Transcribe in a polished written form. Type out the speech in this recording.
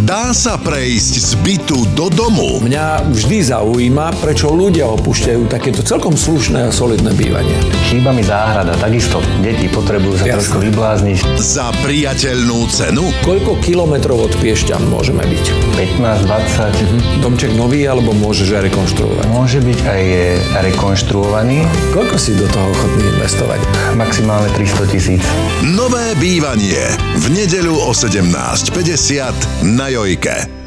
Dá sa prejsť z bytu do domu? Mňa vždy zaujíma, prečo ľudia opúšťajú takéto celkom slušné a solidné bývanie. Chýba mi záhrada, takisto deti potrebujú sa trošku vyblázniť. Za priateľnú cenu? Koľko kilometrov od Piešťan môžeme byť? 15-20. Domček nový, alebo môžeš aj rekonštruovať? Môže byť aj rekonštruovaný. Koľko si do toho ochotný investovať? Maximálne 300 000. Nové bývanie v nedeľu o 17:50 na Jojke.